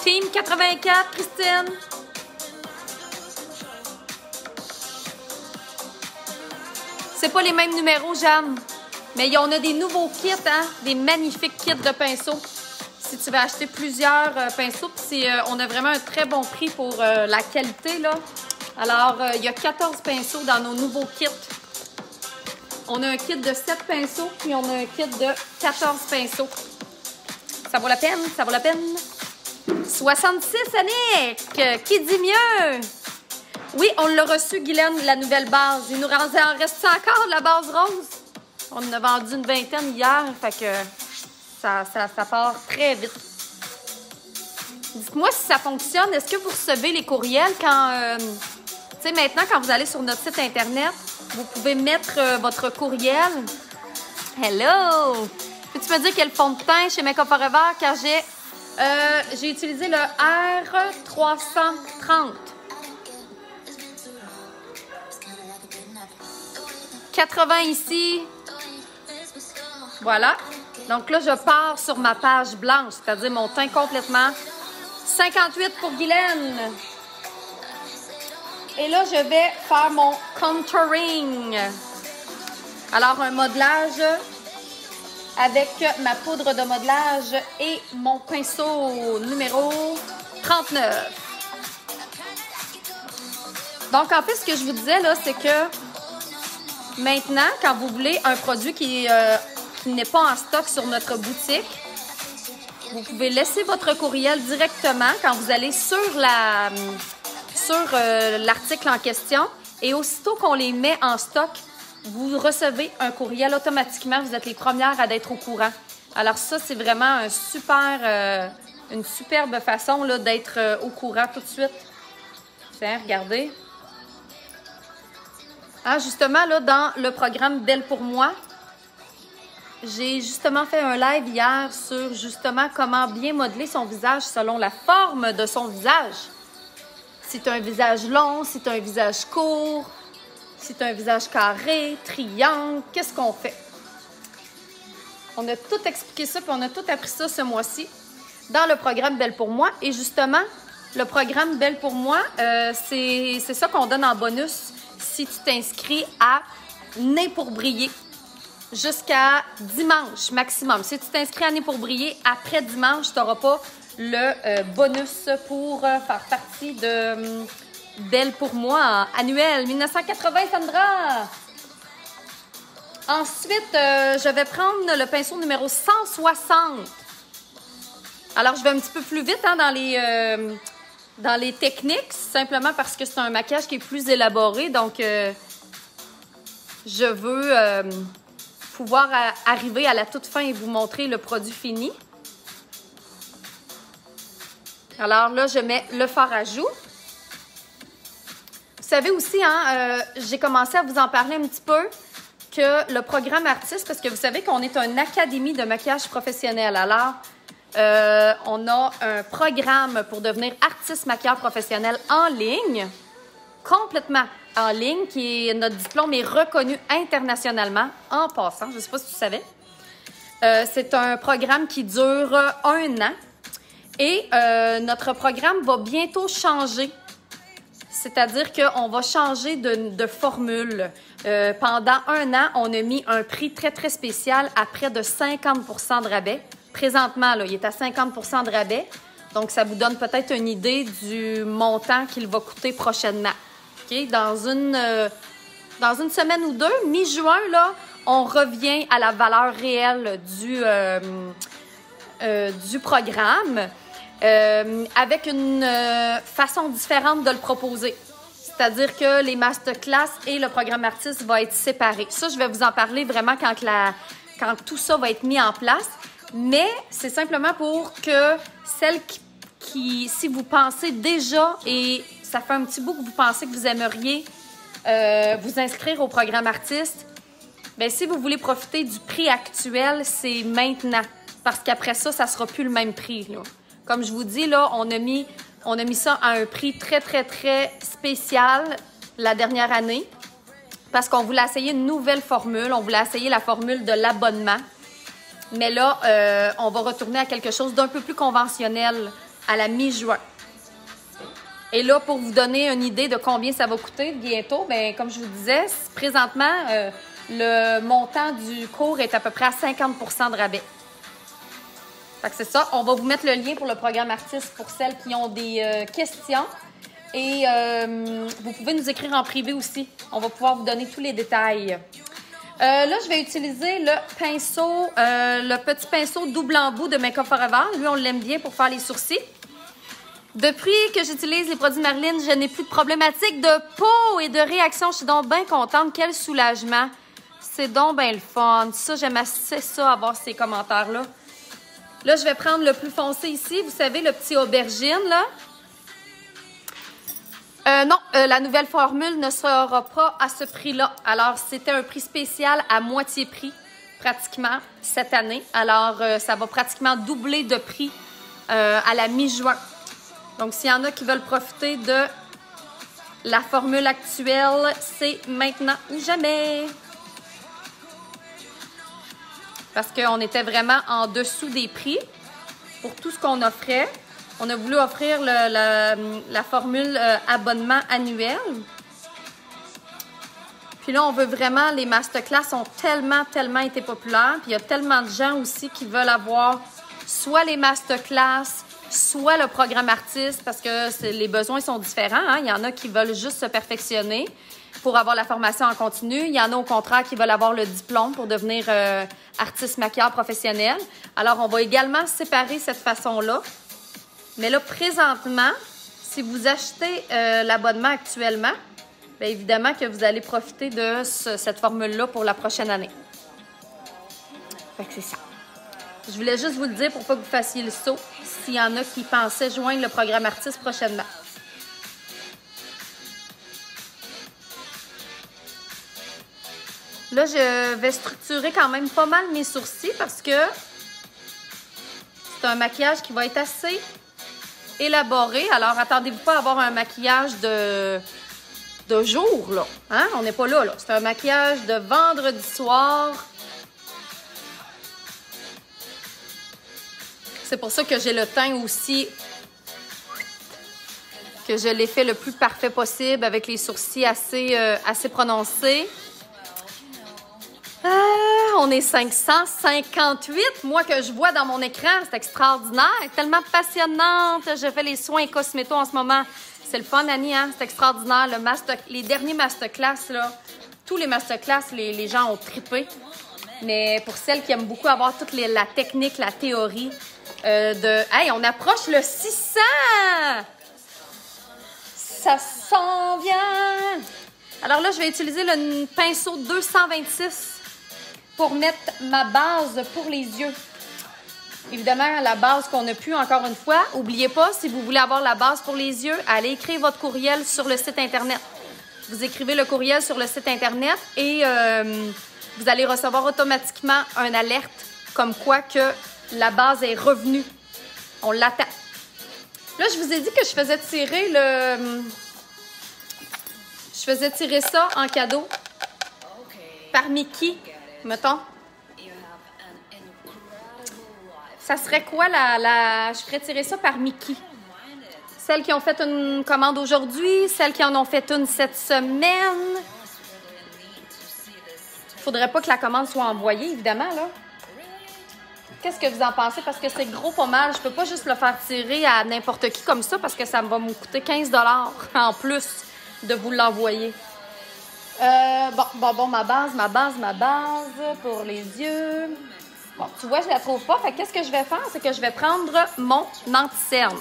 Team 84, Christine. C'est pas les mêmes numéros, Jeanne. Mais on a des nouveaux kits, hein? Des magnifiques kits de pinceaux. Si tu veux acheter plusieurs pinceaux, on a vraiment un très bon prix pour la qualité, là. Alors, il y a 14 pinceaux dans nos nouveaux kits. On a un kit de 7 pinceaux, puis on a un kit de 14 pinceaux. Ça vaut la peine, ça vaut la peine. 66, Annick! Qui dit mieux? Oui, on l'a reçu, Guylaine, la nouvelle base. Il nous en reste encore de la base rose. On en a vendu une vingtaine hier, fait que ça part très vite. Dites-moi si ça fonctionne. Est-ce que vous recevez les courriels quand... tu sais, maintenant, quand vous allez sur notre site Internet, vous pouvez mettre votre courriel. Hello! Peux-tu me dire quel fond de teint chez Make Up Forever? Car j'ai utilisé le R330. 80 ici. Voilà. Donc là, je pars sur ma page blanche, c'est-à-dire mon teint complètement. 58 pour Guylaine. Et là, je vais faire mon contouring. Alors, un modelage avec ma poudre de modelage et mon pinceau numéro 39. Donc, en fait, ce que je vous disais, là, c'est que maintenant, quand vous voulez un produit qui n'est pas en stock sur notre boutique, vous pouvez laisser votre courriel directement quand vous allez sur l'article en question et aussitôt qu'on les met en stock, vous recevez un courriel automatiquement. Vous êtes les premières à être au courant. Alors ça, c'est vraiment une superbe façon d'être au courant tout de suite. Tiens, regardez. Ah, justement, là, dans le programme Belle pour moi, j'ai justement fait un live hier sur justement comment bien modeler son visage selon la forme de son visage. Si tu as un visage long, si tu as un visage court, si tu as un visage carré, triangle, qu'est-ce qu'on fait? On a tout expliqué ça, puis on a tout appris ça ce mois-ci dans le programme Belle pour moi. Et justement, le programme Belle pour moi, c'est ça qu'on donne en bonus si tu t'inscris à Nez pour briller jusqu'à dimanche maximum. Si tu t'inscris à Nez pour briller, après dimanche, tu n'auras pas le bonus pour faire partie de Belle pour moi annuel 1980, Sandra. Ensuite, je vais prendre le pinceau numéro 160. Alors, je vais un petit peu plus vite dans les techniques, simplement parce que c'est un maquillage qui est plus élaboré. Donc, je veux pouvoir arriver à la toute fin et vous montrer le produit fini. Alors là, je mets le fard à joues. Vous savez aussi, j'ai commencé à vous en parler un petit peu, que le programme artiste, parce que vous savez qu'on est une académie de maquillage professionnel. Alors, on a un programme pour devenir artiste maquilleur professionnel en ligne, complètement en ligne, notre diplôme est reconnu internationalement, en passant, je ne sais pas si tu savais. C'est un programme qui dure 1 an et notre programme va bientôt changer. C'est-à-dire qu'on va changer de formule. Pendant 1 an, on a mis un prix très, très spécial à près de 50 % de rabais. Présentement, là, il est à 50 % de rabais. Donc, ça vous donne peut-être une idée du montant qu'il va coûter prochainement. Okay? Dans une semaine ou deux, mi-juin, là, on revient à la valeur réelle du programme. Avec une façon différente de le proposer. C'est-à-dire que les masterclass et le programme artiste vont être séparés. Ça, je vais vous en parler vraiment quand tout ça va être mis en place. Mais c'est simplement pour que celles qui si vous pensez déjà, et ça fait un petit bout que vous pensez que vous aimeriez vous inscrire au programme artiste, bien, si vous voulez profiter du prix actuel, c'est maintenant. Parce qu'après ça, ça ne sera plus le même prix, là. Comme je vous dis, là, on a mis ça à un prix très, très, très spécial la dernière année parce qu'on voulait essayer une nouvelle formule. On voulait essayer la formule de l'abonnement. Mais là, on va retourner à quelque chose d'un peu plus conventionnel à la mi-juin. Et là, pour vous donner une idée de combien ça va coûter bientôt, bien, comme je vous disais, présentement, le montant du cours est à peu près à 50 % de rabais. Fait que c'est ça. On va vous mettre le lien pour le programme artiste pour celles qui ont des questions. Et vous pouvez nous écrire en privé aussi. On va pouvoir vous donner tous les détails. Là, je vais utiliser le pinceau, le petit pinceau double embout de Make Up For Ever. Lui, on l'aime bien pour faire les sourcils. Depuis que j'utilise les produits Marilyn, je n'ai plus de problématiques de peau et de réaction. Je suis donc bien contente. Quel soulagement. C'est donc bien le fun. Ça, j'aime assez ça, avoir ces commentaires-là. Là, je vais prendre le plus foncé ici. Vous savez, le petit aubergine, là. Non, la nouvelle formule ne sera pas à ce prix-là. Alors, c'était un prix spécial à moitié prix, pratiquement, cette année. Alors, ça va pratiquement doubler de prix à la mi-juin. Donc, s'il y en a qui veulent profiter de la formule actuelle, c'est maintenant ou jamais. Parce qu'on était vraiment en dessous des prix pour tout ce qu'on offrait. On a voulu offrir la formule abonnement annuel. Puis là, on veut vraiment, les masterclass ont tellement été populaires. Puis il y a tellement de gens aussi qui veulent avoir soit les masterclass, soit le programme artiste, parce que les besoins sont différents. Hein? Il y en a qui veulent juste se perfectionner pour avoir la formation en continu. Il y en a au contraire qui veulent avoir le diplôme pour devenir artiste maquilleur professionnel. Alors, on va également séparer cette façon-là. Mais là, présentement, si vous achetez l'abonnement actuellement, bien évidemment que vous allez profiter de cette formule-là pour la prochaine année. Fait que c'est ça. Je voulais juste vous le dire pour pas que vous fassiez le saut s'il y en a qui pensaient joindre le programme artiste prochainement. Là, je vais structurer quand même pas mal mes sourcils parce que c'est un maquillage qui va être assez élaboré. Alors, attendez-vous pas à avoir un maquillage de jour, là. Hein? On n'est pas là, là. C'est un maquillage de vendredi soir. C'est pour ça que j'ai le teint aussi, que je l'ai fait le plus parfait possible avec les sourcils assez prononcés. On est 558. Moi, que je vois dans mon écran, c'est extraordinaire. Tellement passionnante. Je fais les soins cosméto en ce moment. C'est le fun, Annie, hein? C'est extraordinaire. Les derniers masterclass, là, tous les masterclass, les gens ont trippé. Mais pour celles qui aiment beaucoup avoir toute la technique, la théorie, Hey, on approche le 600! Ça s'en vient! Alors là, je vais utiliser le pinceau 226 pour mettre ma base pour les yeux. Évidemment, la base qu'on n'a plus, encore une fois. N'oubliez pas, si vous voulez avoir la base pour les yeux, allez écrire votre courriel sur le site Internet. Vous écrivez le courriel sur le site Internet et vous allez recevoir automatiquement un alerte comme quoi que la base est revenue. On l'attend. Là, je vous ai dit que je faisais tirer Je faisais tirer ça en cadeau par Mickey, mettons. Ça serait quoi je ferais tirer ça par Mickey. Celles qui ont fait une commande aujourd'hui, celles qui en ont fait une cette semaine. Faudrait pas que la commande soit envoyée, évidemment, là. Qu'est-ce que vous en pensez? Parce que c'est gros pas mal. Je peux pas juste le faire tirer à n'importe qui comme ça parce que ça va me coûter 15 $ en plus de vous l'envoyer. Bon, ma base pour les yeux. Bon, tu vois, je la trouve pas. Fait qu'est-ce que je vais faire? C'est que je vais prendre mon anti-cerne.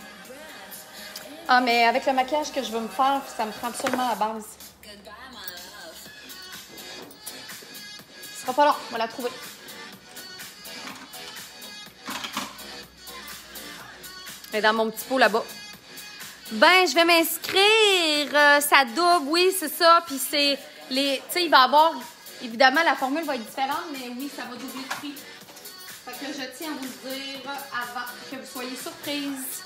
Ah, mais avec le maquillage que je veux me faire, ça me prend absolument la base. Ce sera pas long, on va la trouver. Elle est dans mon petit pot là-bas. Ben, je vais m'inscrire. Ça double, oui, c'est ça. Puis c'est les. Tu sais, il va y avoir. Évidemment, la formule va être différente, mais oui, ça va doubler de prix. Fait que je tiens à vous le dire avant que vous soyez surprise.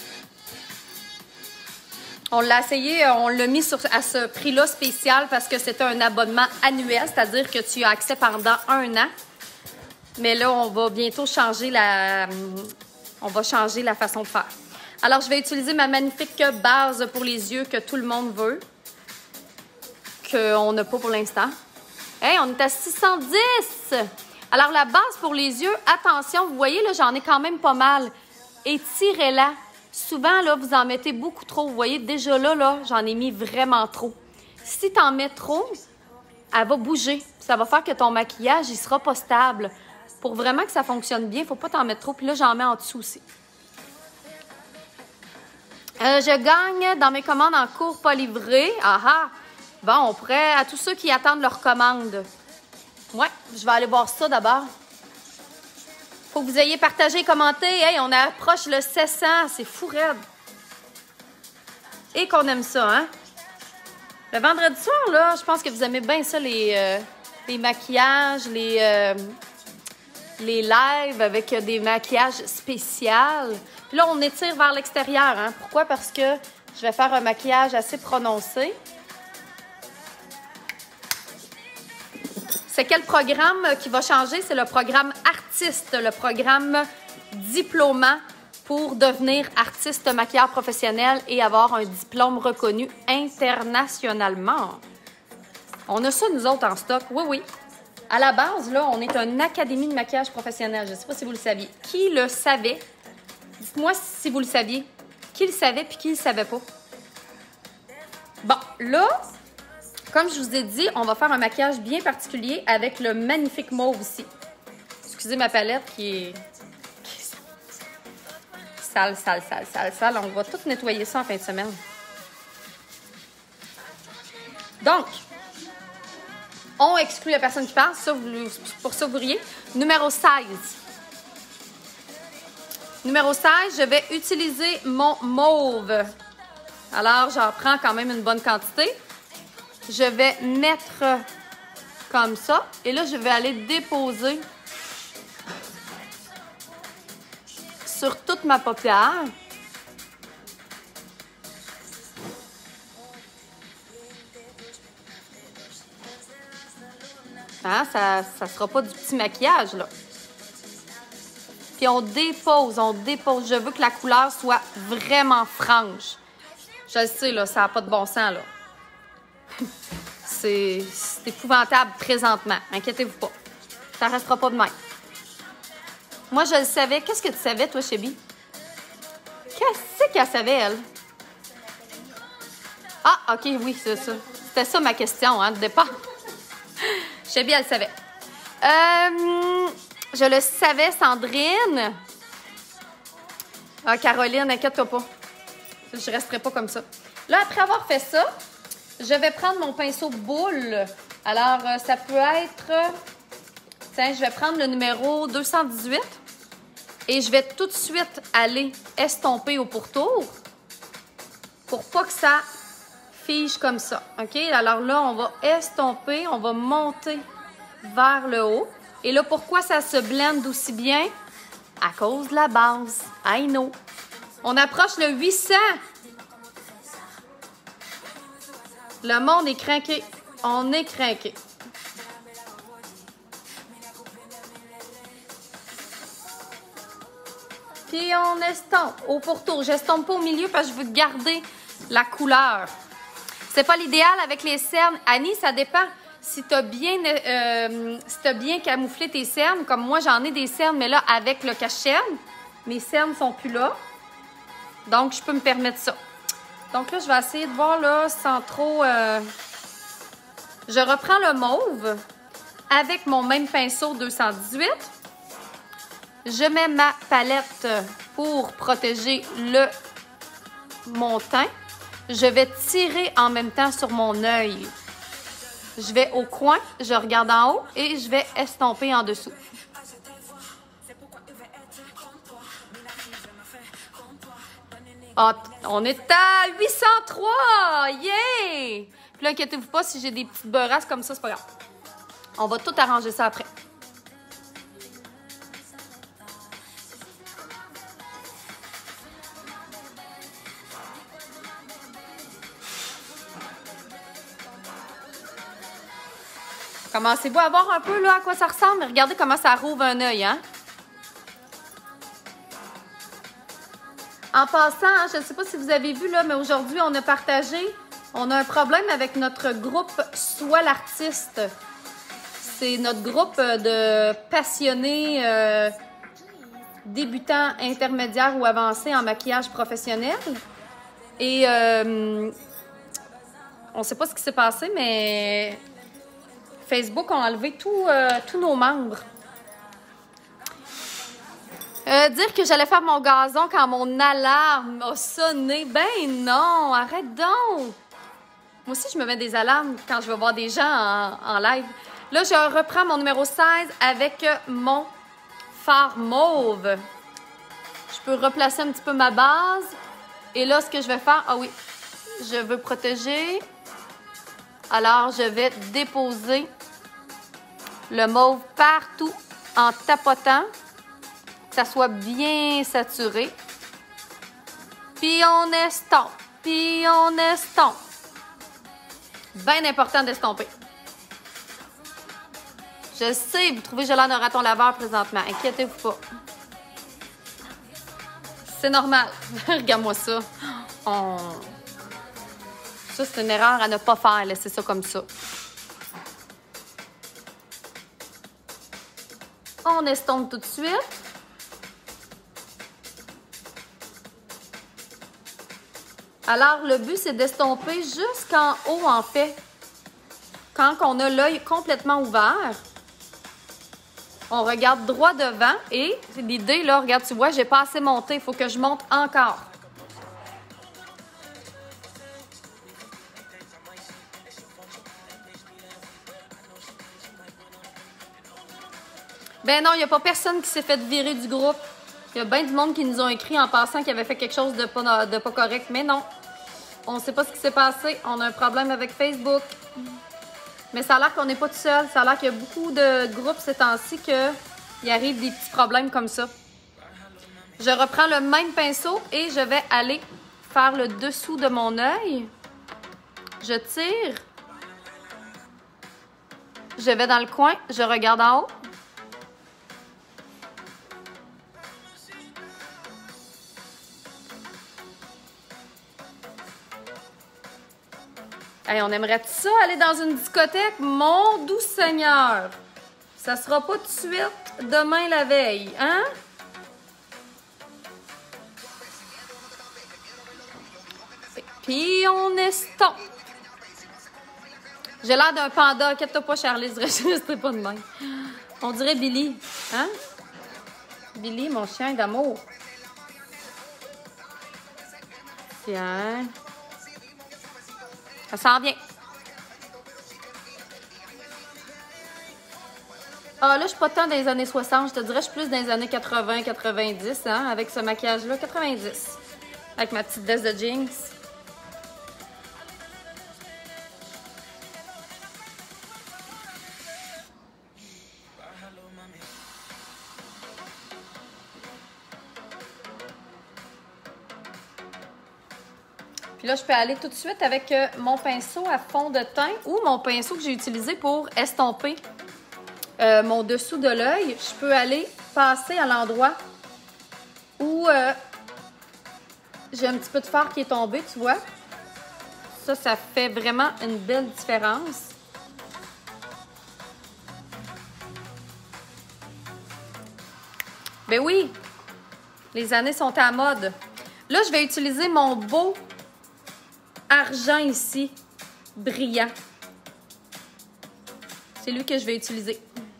On l'a essayé, on l'a mis à ce prix-là spécial parce que c'était un abonnement annuel, c'est-à-dire que tu as accès pendant 1 an. Mais là, on va bientôt changer la façon de faire. Alors, je vais utiliser ma magnifique base pour les yeux que tout le monde veut. Qu'on n'a pas pour l'instant. Hey, on est à 610! Alors, la base pour les yeux, attention, vous voyez, là, j'en ai quand même pas mal. Étirez-la. Souvent, là, vous en mettez beaucoup trop. Vous voyez, déjà là, j'en ai mis vraiment trop. Si tu en mets trop, elle va bouger. Ça va faire que ton maquillage, il sera pas stable. Pour vraiment que ça fonctionne bien, il ne faut pas t'en mettre trop. Puis là, j'en mets en dessous aussi. Je gagne dans mes commandes en cours pas livré. Ah ah! Bon, on pourrait, à tous ceux qui attendent leur commande. Ouais, je vais aller voir ça d'abord. Faut que vous ayez partagé et commenté. Hey, on approche le 700. C'est fou raide. Et qu'on aime ça, hein? Le vendredi soir, là, je pense que vous aimez bien ça, les maquillages, les lives avec des maquillages spéciaux. Puis là, on étire vers l'extérieur, hein? Pourquoi? Parce que je vais faire un maquillage assez prononcé. C'est quel programme qui va changer? C'est le programme artiste, le programme diplômant pour devenir artiste maquilleur professionnel et avoir un diplôme reconnu internationalement. On a ça, nous autres, en stock. Oui, oui. À la base, là, on est une académie de maquillage professionnel. Je ne sais pas si vous le saviez. Qui le savait? Dites-moi si vous le saviez. Qui le savait puis qui le savait pas? Bon, là... Comme je vous ai dit, on va faire un maquillage bien particulier avec le magnifique mauve ici. Excusez ma palette qui est sale, sale, sale, sale, sale. On va tout nettoyer ça en fin de semaine. Donc, on exclut la personne qui parle. Ça, pour ça, vous riez. Numéro 16. Numéro 16, je vais utiliser mon mauve. Alors, j'en prends quand même une bonne quantité. Je vais mettre comme ça. Et là, je vais aller déposer sur toute ma paupière. Hein, ça ne sera pas du petit maquillage, là. Puis on dépose, on dépose. Je veux que la couleur soit vraiment franche. Je le sais, là, ça n'a pas de bon sens, là. C'est épouvantable présentement. Inquiétez-vous pas. Ça restera pas de même. Moi, je le savais. Qu'est-ce que tu savais, toi, Chébi? Qu'est-ce qu'elle savait, elle? Ah, OK, oui, c'est ça. C'était ça ma question, hein, de départ. Chébi, elle le savait. Je le savais, Sandrine. Ah, Caroline, inquiète-toi pas. Je resterai pas comme ça. Là, après avoir fait ça, je vais prendre mon pinceau boule. Alors, ça peut être... Tiens, je vais prendre le numéro 218 et je vais tout de suite aller estomper au pourtour pour pas que ça fige comme ça. OK? Alors là, on va estomper, on va monter vers le haut. Et là, pourquoi ça se blende aussi bien? À cause de la base. I know. On approche le 800. Le monde est craqué. On est craqué. Puis on estompe au pourtour. J'estompe pas au milieu parce que je veux garder la couleur. C'est pas l'idéal avec les cernes. Annie, ça dépend. Si tu as bien camouflé tes cernes, comme moi, j'en ai des cernes, mais là, avec le cache-cernes, mes cernes sont plus là. Donc, je peux me permettre ça. Donc là, je vais essayer de voir là sans trop... Je reprends le mauve avec mon même pinceau 218. Je mets ma palette pour protéger mon teint. Je vais tirer en même temps sur mon œil. Je vais au coin, je regarde en haut et je vais estomper en dessous. Ah, on est à 803! Yeah! Puis là, inquiétez-vous pas, si j'ai des petites beurrasses comme ça, c'est pas grave. On va tout arranger ça après. Commencez-vous à voir un peu là à quoi ça ressemble? Regardez comment ça rouvre un œil, hein? En passant, hein, je ne sais pas si vous avez vu, là, mais aujourd'hui, on a partagé, on a un problème avec notre groupe Sois l'artiste. C'est notre groupe de passionnés débutants, intermédiaires ou avancés en maquillage professionnel. Et on ne sait pas ce qui s'est passé, mais Facebook a enlevé tous nos membres. Dire que j'allais faire mon gazon quand mon alarme a sonné. Ben non, arrête donc! Moi aussi, je me mets des alarmes quand je vais voir des gens en live. Là, je reprends mon numéro 16 avec mon fard mauve. Je peux replacer un petit peu ma base. Et là, ce que je vais faire... Ah oui, je veux protéger. Alors, je vais déposer le mauve partout en tapotant. Que ça soit bien saturé. Puis on estompe. Puis on estompe. Bien important d'estomper. Je sais, vous trouvez que j'ai l'air d'un raton laveur présentement. Inquiétez-vous pas. C'est normal. Regarde-moi ça. Ça, c'est une erreur à ne pas faire. Laissez ça comme ça. On estompe tout de suite. Alors, le but, c'est d'estomper jusqu'en haut, en fait. Quand on a l'œil complètement ouvert, on regarde droit devant et l'idée, là, regarde, tu vois, j'ai pas assez monté. Il faut que je monte encore. Ben non, il n'y a pas personne qui s'est fait virer du groupe. Il y a bien du monde qui nous ont écrit en passant qu'ils avaient fait quelque chose de pas correct. Mais non, on ne sait pas ce qui s'est passé. On a un problème avec Facebook. Mais ça a l'air qu'on n'est pas tout seul. Ça a l'air qu'il y a beaucoup de groupes ces temps-ci qu'il arrive des petits problèmes comme ça. Je reprends le même pinceau et je vais aller faire le dessous de mon œil. Je tire. Je vais dans le coin. Je regarde en haut. Hey, on aimerait ça aller dans une discothèque? Mon doux Seigneur! Ça sera pas tout de suite demain la veille, hein? Puis on estompe. J'ai l'air d'un panda. Inquiète-toi pas, Charlie, je resterai pas de même. On dirait Billy, hein? Billy, mon chien d'amour. Tiens. Ça sent bien. Ah, là, je suis pas tant dans les années 60. Je te dirais, je suis plus dans les années 80, 90, hein, avec ce maquillage-là. 90. Avec ma petite veste de jeans. Puis là, je peux aller tout de suite avec mon pinceau à fond de teint ou mon pinceau que j'ai utilisé pour estomper mon dessous de l'œil. Je peux aller passer à l'endroit où j'ai un petit peu de fard qui est tombé, tu vois. Ça fait vraiment une belle différence. Ben oui, les années sont à la mode. Là, je vais utiliser mon beau argent ici, brillant. C'est lui que je vais utiliser.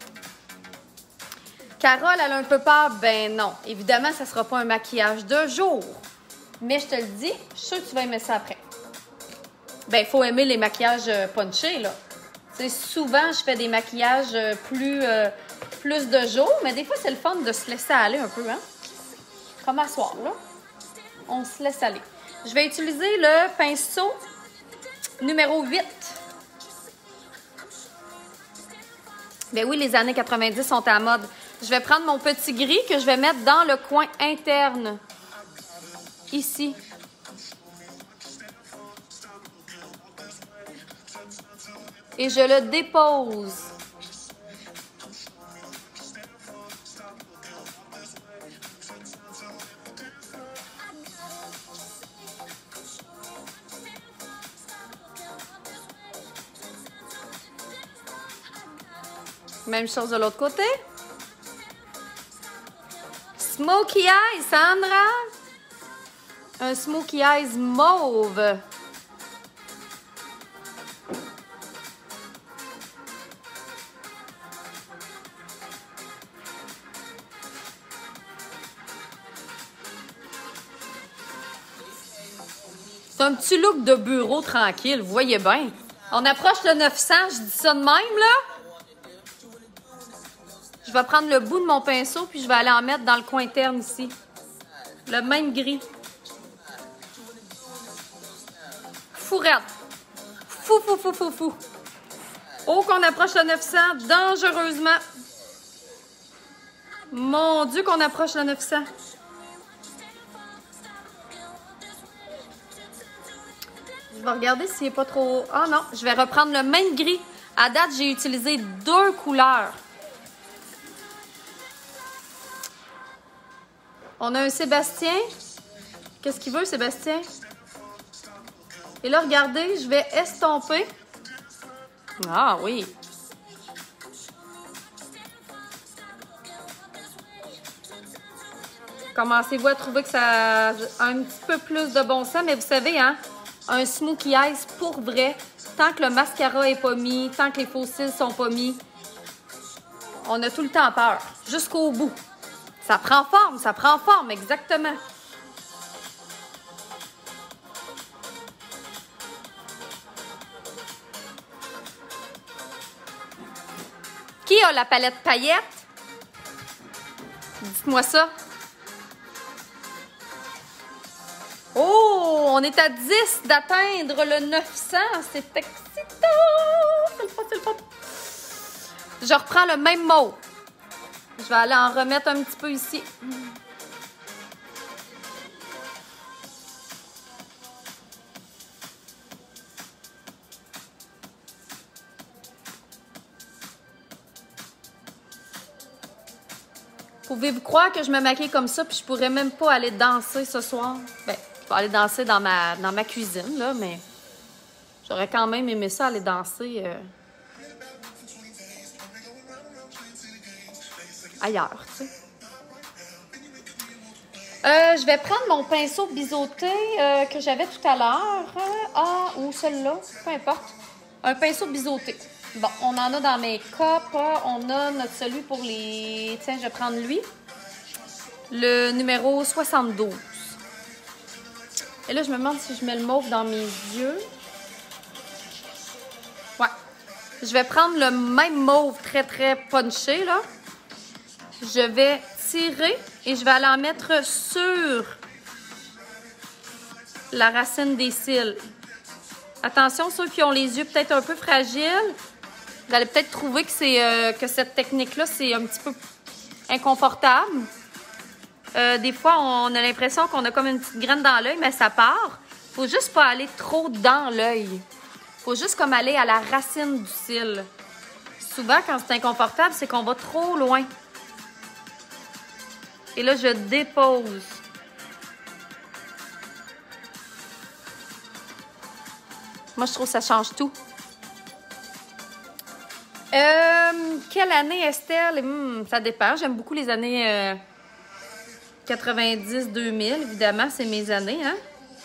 Carole, elle a un peu peur. Ben non, évidemment, ça ne sera pas un maquillage de jour. Mais je te le dis, je suis sûre que tu vas aimer ça après. Ben, il faut aimer les maquillages punchés, là. Tu sais, souvent, je fais des maquillages plus de jour, mais des fois, c'est le fun de se laisser aller un peu, hein. Comme à soir, là. On se laisse aller. Je vais utiliser le pinceau numéro 8. Ben oui, les années 90 sont à la mode. Je vais prendre mon petit gris que je vais mettre dans le coin interne. Ici. Et je le dépose. Même chose de l'autre côté. Smoky Eyes, Sandra. Un Smoky Eyes mauve. C'est un petit look de bureau tranquille, vous voyez bien. On approche le 900, je dis ça de même, là. Je vais prendre le bout de mon pinceau, puis je vais aller en mettre dans le coin interne ici. Le même gris. Fourette. Fou, fou, fou, fou, fou. Oh, qu'on approche le 900, dangereusement. Mon Dieu, qu'on approche le 900. Je vais regarder s'il n'est pas trop... Ah non, je vais reprendre le même gris. À date, j'ai utilisé 2 couleurs. On a un Sébastien. Qu'est-ce qu'il veut, Sébastien? Et là, regardez, je vais estomper. Ah oui. Commencez-vous à trouver que ça a un petit peu plus de bon sens, mais vous savez, hein, un Smoky Eyes pour vrai, tant que le mascara est pas mis, tant que les faux cils sont pas mis, on a tout le temps peur, jusqu'au bout. Ça prend forme, exactement. Qui a la palette paillettes? Dites-moi ça. Oh, on est à 10 d'atteindre le 900. C'est excitant. C'est le fun. Je reprends le même mot. Je vais aller en remettre un petit peu ici. Pouvez-vous croire que je me maquille comme ça puis je pourrais même pas aller danser ce soir? Ben, je vais aller danser dans ma cuisine, là, mais j'aurais quand même aimé ça, aller danser ailleurs, tu sais. Je vais prendre mon pinceau biseauté que j'avais tout à l'heure. Ou celui-là, peu importe. Un pinceau biseauté. Bon, on en a dans mes copes. On a notre celui pour les... Tiens, je vais prendre lui. Le numéro 72. Et là, je me demande si je mets le mauve dans mes yeux. Ouais. Je vais prendre le même mauve très, très punché, là. Je vais tirer et je vais aller en mettre sur la racine des cils. Attention, ceux qui ont les yeux peut-être un peu fragiles, vous allez peut-être trouver que cette technique-là, c'est un petit peu inconfortable. Des fois, on a l'impression qu'on a comme une petite graine dans l'œil, mais ça part. Il faut juste pas aller trop dans l'œil. Il faut juste comme aller à la racine du cil. Souvent, quand c'est inconfortable, c'est qu'on va trop loin. Et là, je dépose. Moi, je trouve que ça change tout. Quelle année, Estelle? Ça dépend. J'aime beaucoup les années 90-2000. Évidemment, c'est mes années, hein?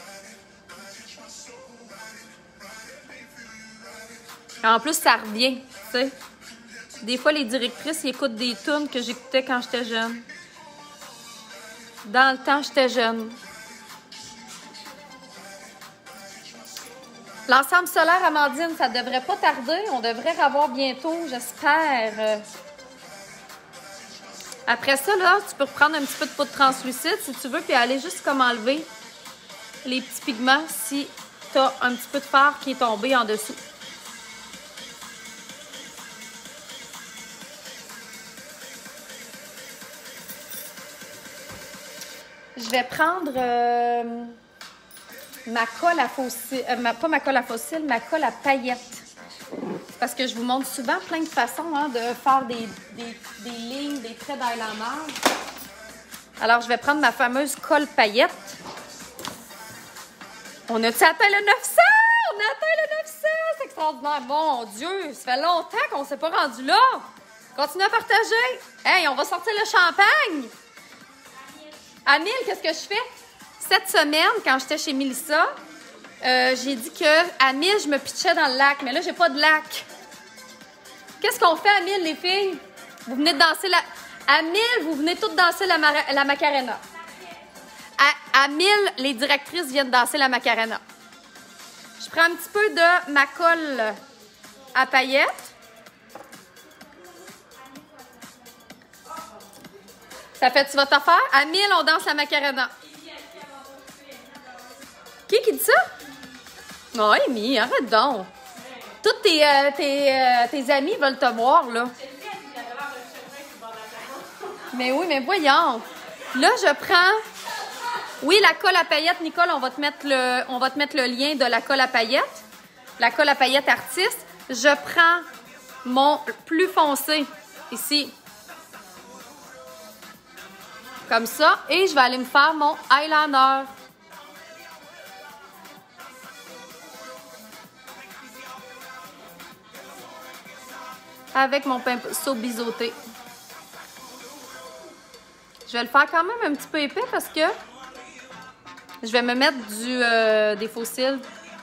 En plus, ça revient, tu sais. Des fois, les directrices, ils écoutent des tunes que j'écoutais quand j'étais jeune. Dans le temps, j'étais jeune. L'ensemble solaire, Amandine, ça devrait pas tarder. On devrait avoir bientôt, j'espère. Après ça, là, tu peux reprendre un petit peu de poudre translucide si tu veux, puis aller juste comme enlever les petits pigments si tu as un petit peu de fard qui est tombé en dessous. Je vais prendre ma colle à fossile, pas ma colle à fossile, ma colle à paillettes. Parce que je vous montre souvent plein de façons hein, de faire des lignes, des traits d'eyeliner. Alors, je vais prendre ma fameuse colle paillette. On a-tu atteint le 900? On a atteint le 900! C'est extraordinaire. Mon Dieu, ça fait longtemps qu'on ne s'est pas rendu là. Continuez à partager. Hey, on va sortir le champagne. Amile, qu'est-ce que je fais? Cette semaine, quand j'étais chez Mélissa, j'ai dit que Amile, je me pitchais dans le lac. Mais là, j'ai pas de lac. Qu'est-ce qu'on fait, Amile, les filles? Vous venez de danser la... Amile, vous venez toutes danser la Macarena. Amile, les directrices viennent danser la Macarena. Je prends un petit peu de ma colle à paillettes. Ça fait, tu vas t'en faire? Amile, on danse la Macarena. Qui dit ça? Oh, Amy, arrête donc. Tous tes amis veulent te voir, là. Mais oui, mais voyons. Là, je prends... Oui, la colle à paillettes, Nicole, on va te mettre le lien de la colle à paillettes. La colle à paillettes artiste. Je prends mon plus foncé, ici. Comme ça. Et je vais aller me faire mon eyeliner. Avec mon pinceau biseauté. Je vais le faire quand même un petit peu épais parce que je vais me mettre des faux cils.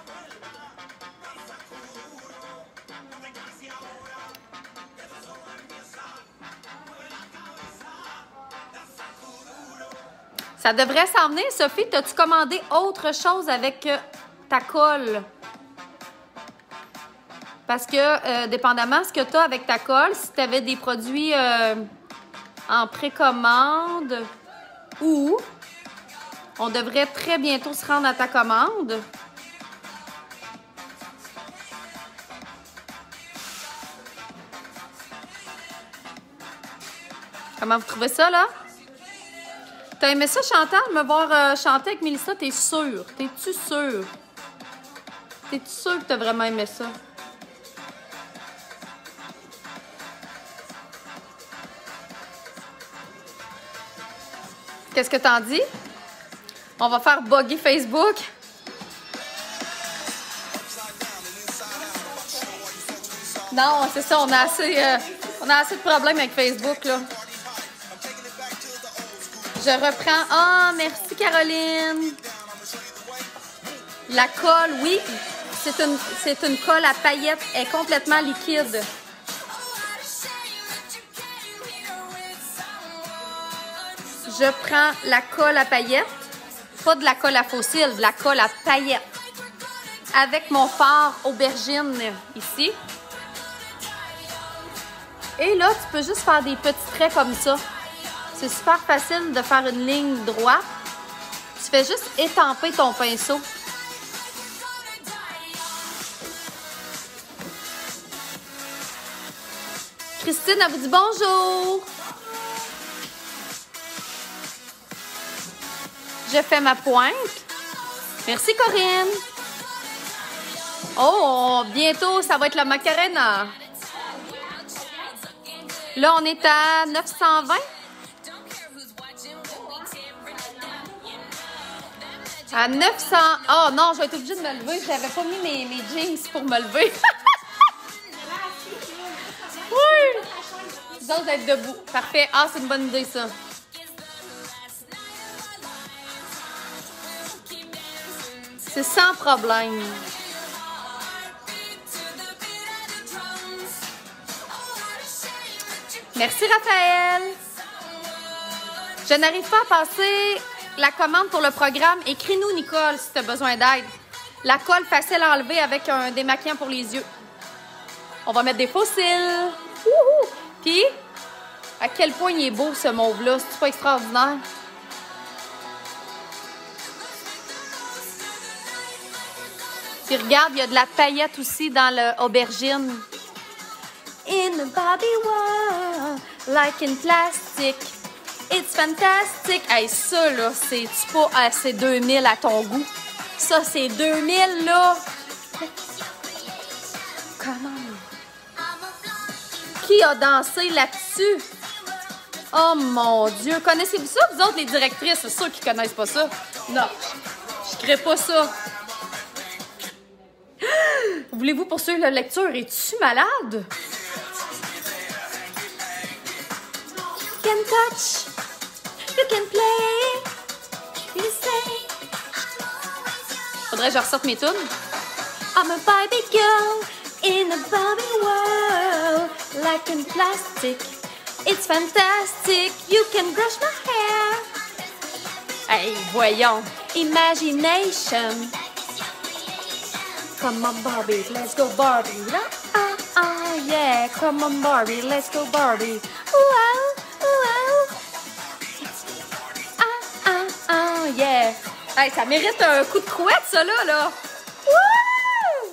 Ça devrait s'en venir. Sophie, t'as-tu commandé autre chose avec ta colle? Parce que, dépendamment de ce que tu as avec ta colle, si tu avais des produits en précommande ou on devrait très bientôt se rendre à ta commande. Comment vous trouvez ça, là? T'as aimé ça, Chantal, me voir chanter avec Mélissa? T'es sûre? T'es-tu sûre? T'es-tu sûre que t'as vraiment aimé ça? Qu'est-ce que t'en dis? On va faire bugger Facebook. Non, c'est ça, on a assez de problèmes avec Facebook, là. Je reprends. Ah, merci, Caroline. La colle, oui, c'est une colle à paillettes. Elle est complètement liquide. Je prends la colle à paillettes. Pas de la colle à fossiles, de la colle à paillettes. Avec mon fard aubergine ici. Et là, tu peux juste faire des petits traits comme ça. C'est super facile de faire une ligne droite. Tu fais juste étamper ton pinceau. Christine, elle vous dit bonjour. Je fais ma pointe. Merci, Corinne. Oh, bientôt, ça va être la Macarena. Là, on est à 920. À 900... Oh non, je vais être obligée de me lever. Je n'avais pas mis mes jeans pour me lever. Oui! Vous autres d'être debout. Parfait. Ah, c'est une bonne idée, ça. C'est sans problème. Merci, Raphaël. Je n'arrive pas à passer la commande pour le programme. Écris-nous, Nicole, si tu as besoin d'aide. La colle facile à enlever avec un démaquillant pour les yeux. On va mettre des faux cils. Puis, à quel point il est beau, ce mauve-là. C'est pas extraordinaire? Puis regarde, il y a de la paillette aussi dans l'aubergine. In a Barbie world, like in plastic, it's fantastic. Hey, ça, là, c'est-tu pas assez 2000 à ton goût? Ça, c'est 2000, là. Come on. Qui a dansé là-dessus? Oh, mon Dieu. Connaissez-vous ça, vous autres, les directrices? C'est sûr qu'ils connaissent pas ça. Non, je crée pas ça. Voulez-vous poursuivre la lecture? Es-tu malade? can touch, you can play, you say. Faudrait que je ressorte mes tunes. I'm a Barbie girl in a Barbie world, like in plastic. It's fantastic, you can brush my hair. Hey, voyons. Imagination. Come on, Barbie, let's go, Barbie. Yeah, come on, Barbie, let's go, Barbie. Yeah. Hey, ça mérite un coup de couette, ça, là. Woo!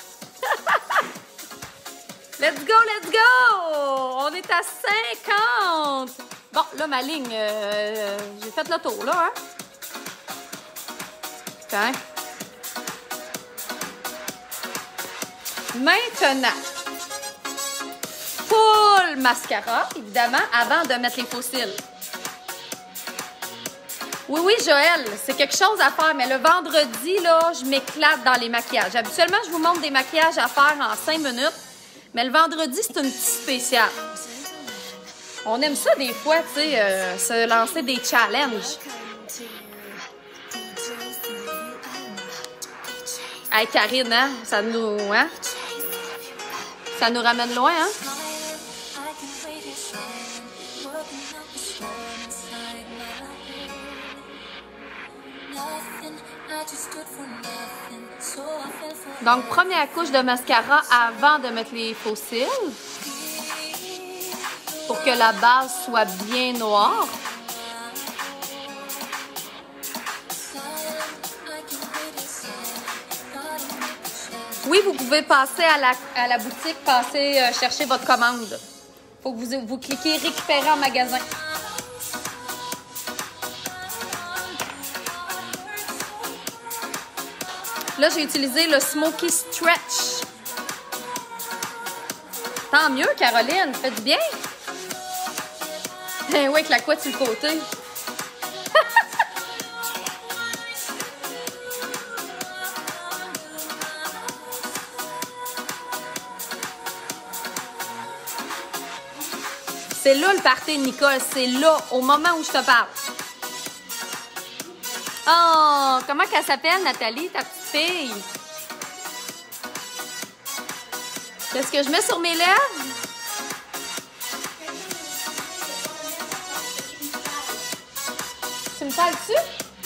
Let's go, let's go! On est à 50. Bon, là, ma ligne, j'ai fait le tour, là, hein? OK. Maintenant, full mascara, évidemment, avant de mettre les faux cils. Oui, Joël, c'est quelque chose à faire, mais le vendredi, là, je m'éclate dans les maquillages. Habituellement, je vous montre des maquillages à faire en 5 minutes, mais le vendredi, c'est une petite spéciale. On aime ça des fois, tu sais, se lancer des challenges. Hey, Karine, hein? Ça nous ramène loin, hein? Donc, première couche de mascara avant de mettre les faux cils pour que la base soit bien noire. Oui, vous pouvez passer à la boutique, passer chercher votre commande. Faut que vous cliquez récupérer en magasin. Là, j'ai utilisé le Smoky Stretch. Tant mieux, Caroline. Fait du bien. Oui, avec la couette sur le côté. C'est là le party, Nicole. C'est là, au moment où je te parle. Oh, comment qu'elle s'appelle, Nathalie, ta petite fille? Qu'est-ce que je mets sur mes lèvres? Tu me parles dessus?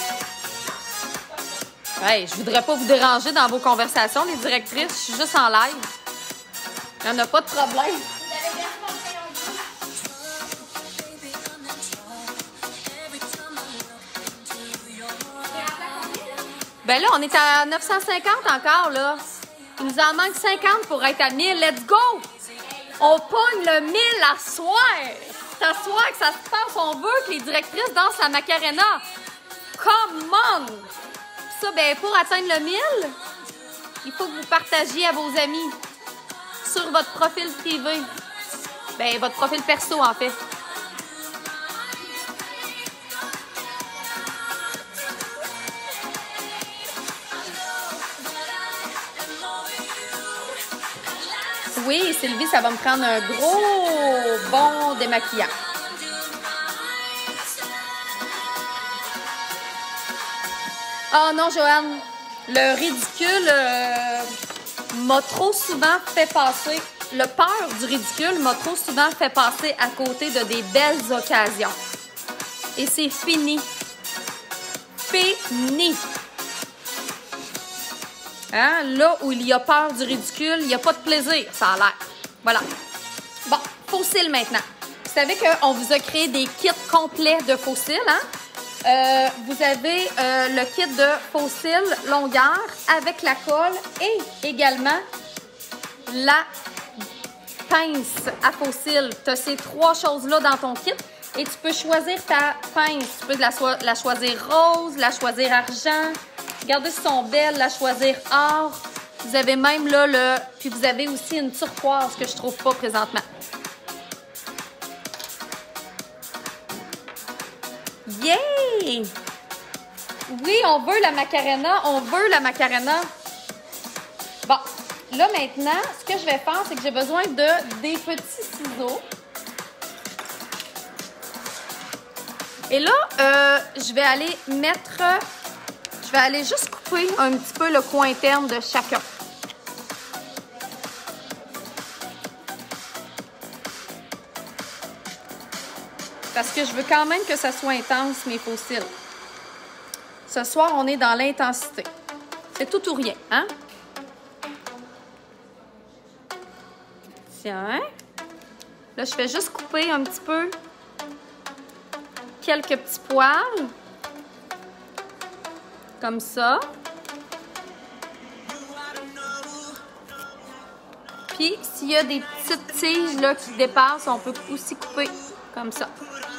Hey, je voudrais pas vous déranger dans vos conversations, les directrices. Je suis juste en live. Il n'y en a pas de problème. Ben là, on est à 950 encore, là. Il nous en manque 50 pour être à 1000. Let's go! On pogne le 1000 à soir. C'est à soir que ça se passe. On veut que les directrices dansent la Macarena. Come on! Ça, ben, pour atteindre le 1000, il faut que vous partagiez à vos amis sur votre profil privé. Ben, votre profil perso, en fait. Oui, Sylvie, ça va me prendre un gros bon démaquillant. Oh non, Joanne, le ridicule m'a trop souvent fait passer, le peur du ridicule m'a trop souvent fait passer à côté de des belles occasions. Et c'est fini. Fini. Hein? Là où il y a peur du ridicule, il n'y a pas de plaisir, ça a l'air. Voilà. Bon, faux cils maintenant. Vous savez qu'on vous a créé des kits complets de faux cils, hein? Vous avez le kit de faux cils longueur avec la colle et également la pince à faux cils. Tu as ces trois choses-là dans ton kit et tu peux choisir ta pince. Tu peux la choisir rose, la choisir argent. Regardez si sont belles, la choisir or. Vous avez même là puis vous avez aussi une turquoise que je trouve pas présentement. Yay! Oui, on veut la Macarena, on veut la Macarena. Bon, là maintenant, ce que je vais faire, c'est que j'ai besoin de des petits ciseaux. Et là, je vais aller juste couper un petit peu le coin interne de chacun. Parce que je veux quand même que ça soit intense, mes faux cils. Ce soir, on est dans l'intensité. C'est tout ou rien, hein? Tiens. Là, je fais juste couper un petit peu quelques petits poils. Comme ça. Puis, s'il y a des petites tiges là, qui dépassent, on peut aussi couper comme ça.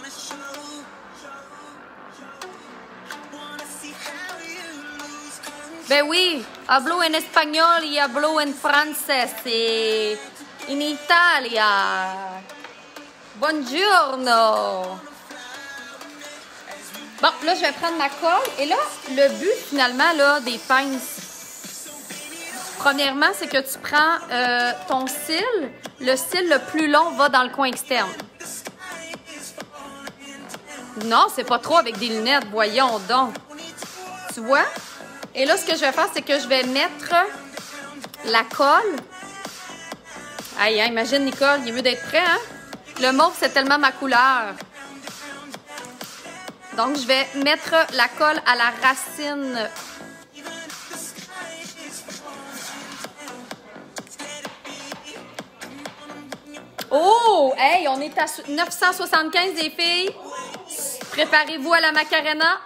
Ben oui, hablo en espagnol y hablo en francés et in Italia. Buongiorno. Bon, là, je vais prendre ma colle. Et là, le but, finalement, là, des pinces, premièrement, c'est que tu prends ton cil. Le cil le plus long va dans le coin externe. Non, c'est pas trop avec des lunettes. Voyons donc. Tu vois? Et là, ce que je vais faire, c'est que je vais mettre la colle. Aïe, hein, imagine, Nicole, il est mieux d'être prêt, hein? Le mauve, c'est tellement ma couleur. Donc, je vais mettre la colle à la racine. Oh! Hey, on est à 975 les filles. Préparez-vous à la Macarena.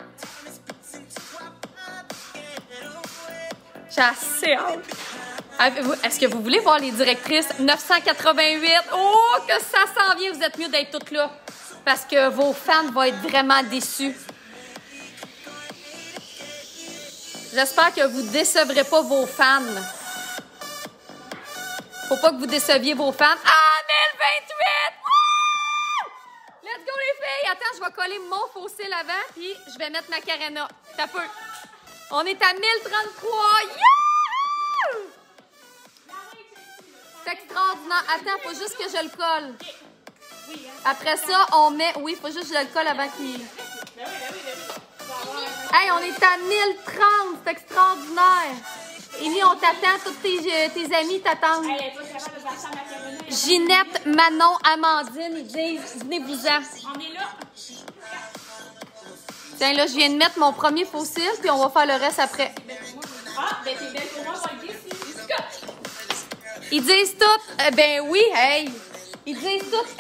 J'ai assez hâte. Est-ce que vous voulez voir les directrices? 988. Oh, que ça s'en vient. Vous êtes mieux d'être toutes là. Parce que vos fans vont être vraiment déçus. J'espère que vous ne décevrez pas vos fans. Faut pas que vous déceviez vos fans. Ah, 1028! Wouh! Let's go les filles! Attends, je vais coller mon faux cil avant, puis je vais mettre Macarena. T'as peu. On est à 1033. Yeah! C'est extraordinaire. Attends, faut juste que je le colle. Après ça, on met... Oui, faut juste que je le colle avant qu'il... Hey, on est à 1030. C'est extraordinaire. Élie, on t'attend. Tous tes amis t'attendent. Ginette, Manon, Amandine, ils disent, venez-vous-en. On est là. Tiens, là, je viens de mettre mon premier faux cil, puis on va faire le reste après. Ah, ben t'es belle pour moi, on va le dire ici. Ils disent toutes, ben oui, hey. Ils disent toutes,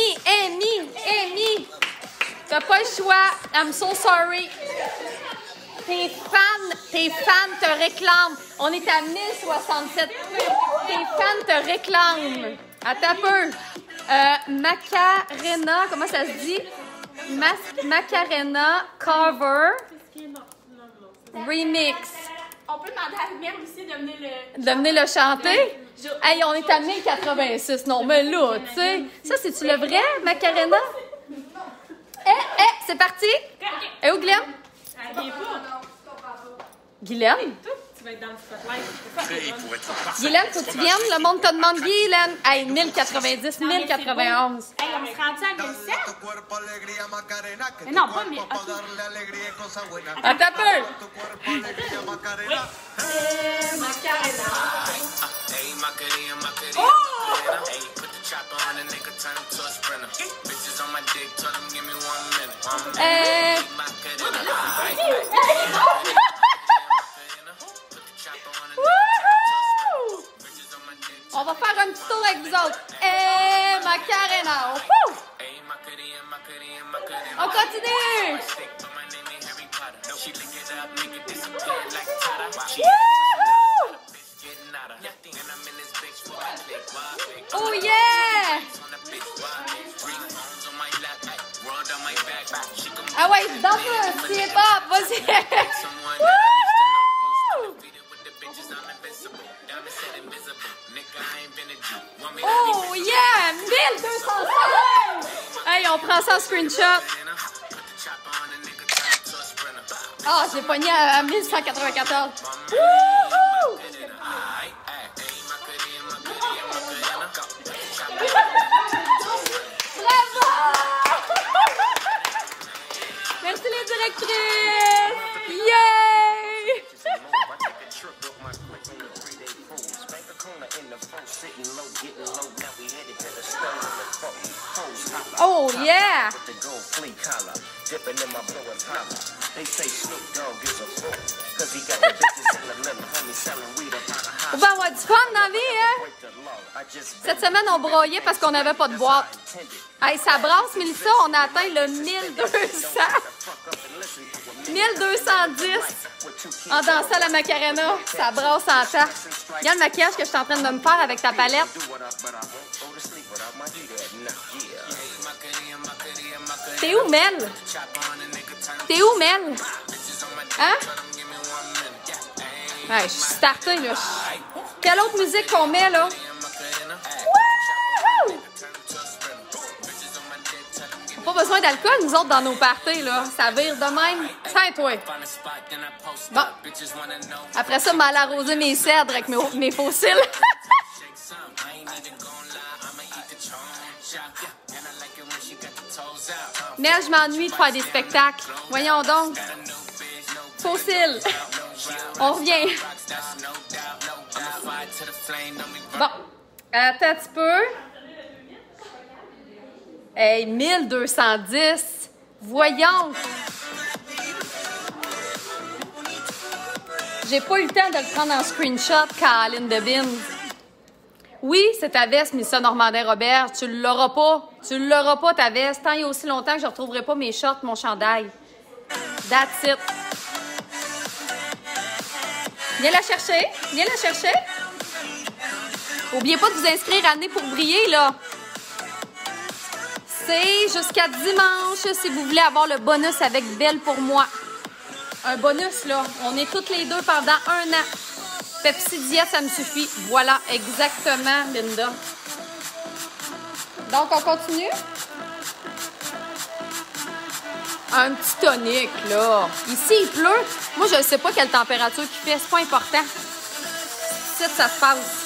Amy. T'as pas le choix. I'm so sorry. Tes fans te réclament. On est à 1067. Tes fans te réclament. Attends un peu. Macarena, comment ça se dit? Macarena cover remix. On peut demander à Mel aussi de venir le chanter? Hey, on est à 1086. Non, mais là, tu sais. Ça, c'est-tu le vrai, Macarena? C'est parti. Et où, Guylaine? Guylaine? Tu vas être dans le spotlight. Guylaine, faut que tu viennes. Le monde te demande Guylaine. Hey, 1090, 1091. Hey, on se rend-tu à 1700? Mais non, pas 1000. Attends un peu. On va faire un petit tour avec vous autres. Macarena. On continue. Oh yeah! Ah ouais, danse, c'est pas, vas-y. Oh yeah! 1205! Hey, on prend ça en screenshot. Ah, j'ai pogné à 1194. Wouhou! Bravo! directrice! Yay! Oh yeah! On va avoir du fun dans la vie, hein? Cette semaine, on broyait parce qu'on n'avait pas de boîte. Hey, ça brasse, Mélissa, on a atteint le 1200. 1210 en dansant à la Macarena. Ça brasse en temps. Regarde le maquillage que je suis en train de me faire avec ta palette. T'es où, Mel? T'es où, Mel? Hein? Ouais, je suis startée, là. Quelle autre musique qu'on met, là? Wouhou! Pas besoin d'alcool, nous autres, dans nos parties, là. Ça vire de même. Tiens, toi. Bon. Après ça, m'aller arroser mes cèdres avec mes fossiles. Mais je m'ennuie de faire des spectacles. Voyons donc. Fossiles. On revient. Bon. Attends un petit peu. Hey, 1210. Voyons. J'ai pas eu le temps de le prendre en screenshot, Caroline Debin. Oui, c'est ta veste, Mélissa Normandin-Robert. Tu l'auras pas. Tu l'auras pas, ta veste. Tant il y a aussi longtemps que je ne retrouverai pas mes shorts, mon chandail. That's it. Viens la chercher. Viens la chercher. N'oubliez pas de vous inscrire à Nez pour briller, là. C'est jusqu'à dimanche si vous voulez avoir le bonus avec Belle pour moi. Un bonus, là. On est toutes les deux pendant 1 an. Pepsi Diète, ça me suffit. Voilà, exactement, Linda. Donc, on continue. Un petit tonique, là. Ici, il pleut. Moi, je ne sais pas quelle température qu'il fait. C'est pas important. Ici, ça se passe.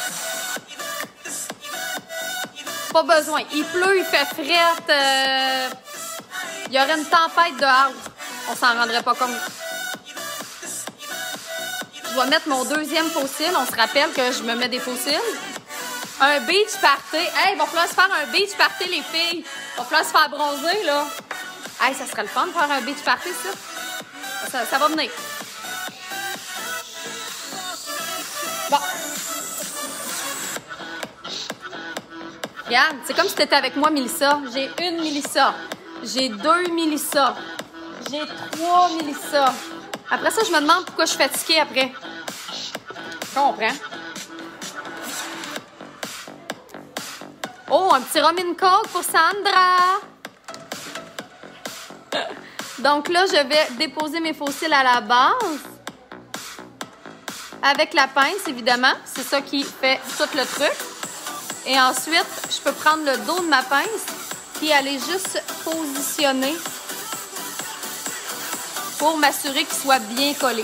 Pas besoin. Il pleut, il fait frette. Il y aurait une tempête dehors. On s'en rendrait pas compte. Je vais mettre mon deuxième fossile. On se rappelle que je me mets des fossiles. Un beach party. Hey, il va falloir se faire un beach party, les filles. Il va falloir se faire bronzer, là. Hey, ça serait le fun de faire un beach party, ça va venir. Bon. Regarde, c'est comme si tu étais avec moi, Mélissa. J'ai une Mélissa. J'ai 2 Mélissa. J'ai 3 Mélissa. Après ça, je me demande pourquoi je suis fatiguée après. Je comprends. Oh, un petit rum and coke pour Sandra. Donc là, je vais déposer mes fossiles à la base. Avec la pince, évidemment. C'est ça qui fait tout le truc. Et ensuite, je peux prendre le dos de ma pince et aller juste positionner pour m'assurer qu'il soit bien collé.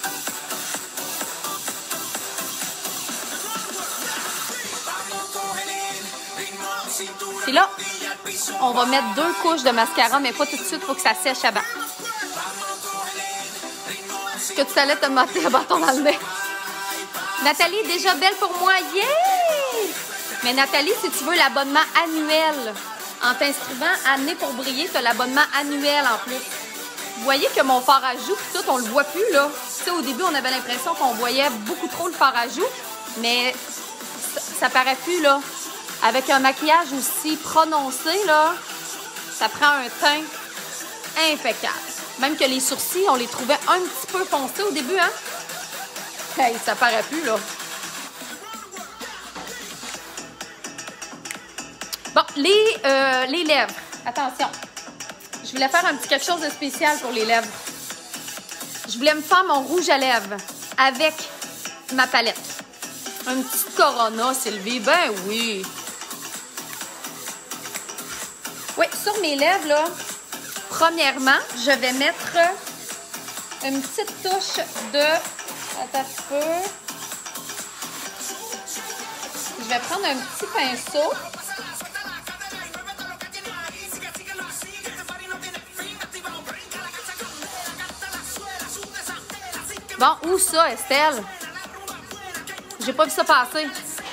Puis là, on va mettre 2 couches de mascara, mais pas tout de suite, il faut que ça sèche avant. Est-ce que tu allais te mettre un bâton dans le nez? Nathalie est déjà belle pour moi. Yeah! Mais Nathalie, si tu veux l'abonnement annuel, en t'inscrivant à Nez pour briller, tu as l'abonnement annuel en plus. Vous voyez que mon fard à joues, tout, on le voit plus, là. Tu sais, au début, on avait l'impression qu'on voyait beaucoup trop le fard à joues, mais ça paraît plus, là. Avec un maquillage aussi prononcé, là, ça prend un teint impeccable. Même que les sourcils, on les trouvait un petit peu foncés au début, hein? Hey, ça paraît plus, là. Bon, les lèvres. Attention. Je voulais faire un petit quelque chose de spécial pour les lèvres. Je voulais me faire mon rouge à lèvres avec ma palette. Un petit Corona, Sylvie. Ben oui. Oui, sur mes lèvres, là, premièrement, je vais mettre une petite touche de... Attends un petit peu. Je vais prendre un petit pinceau. Bon, où ça, Estelle? J'ai pas vu ça passer.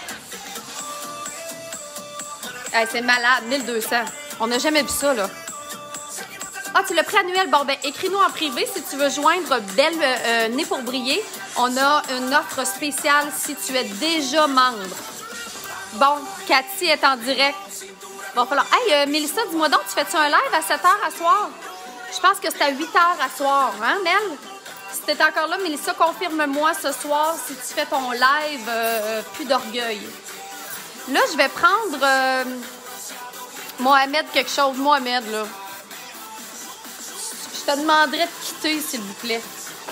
Hey, c'est malade, 1200. On n'a jamais vu ça, là. Ah, tu l'as pris annuel? Bon, ben, écris-nous en privé si tu veux joindre Belle Nez pour briller. On a une offre spéciale si tu es déjà membre. Bon, Cathy est en direct. Va falloir... Hey, Mélissa, dis-moi donc, tu fais-tu un live à 7h à soir? Je pense que c'est à 8h à soir, hein, Nel? Si t'es encore là, Mélissa, confirme-moi ce soir si tu fais ton live plus d'orgueil. Là, je vais prendre Mohamed quelque chose. Mohamed, là. Je te demanderais de quitter, s'il vous plaît.